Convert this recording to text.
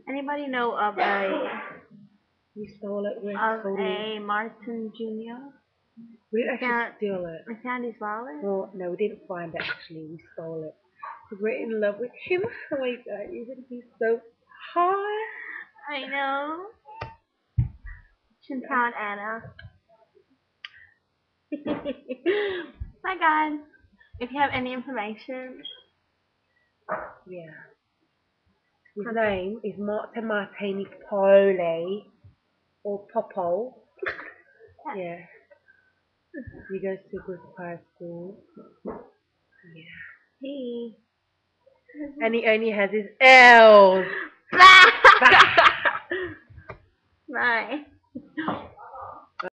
Anybody know We stole it. We're of totally. a Martin Jr.? We didn't actually Found steal it. we found his wallet. Well, no, we didn't find it actually. We stole it. Because we're in love with him. Oh my god, isn't he so hot? I know. Yeah. Chintown Anna. My God. If you have any information, Yeah. His name is Martin Martini Pole or Popo. Yeah. He goes to a good high school. Yeah. he. And he only has his L's. Bye.